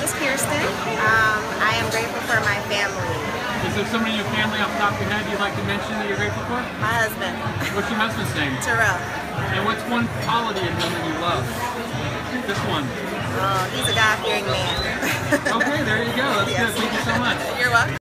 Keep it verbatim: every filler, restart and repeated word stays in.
is Kirsten. Um, I am grateful for my family. Is there somebody in your family off the top of your head you'd like to mention that you're grateful for? My husband. What's your husband's name? Terrell. And what's one quality of him that you love? This one. Oh, he's a God-fearing man. Okay, there you go. That's Yes. good. Thank you so much. You're welcome.